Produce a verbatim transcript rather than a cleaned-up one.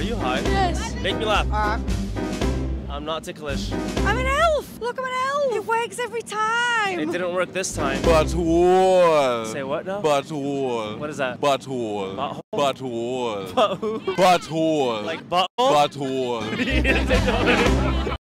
you high? Yes. Make me laugh. Uh, I'm not ticklish. I'm an elf. Look, I'm an elf. It works every time. It didn't work this time. Butthole. Say what now? Butthole. What is that? Butthole. Butthole? Butthole. Butthole. Butthole. Like butthole? Butthole.